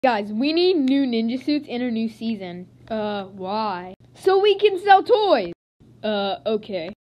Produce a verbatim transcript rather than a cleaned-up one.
Guys, we need new ninja suits in a new season. Uh, why? So we can sell toys. Uh, okay.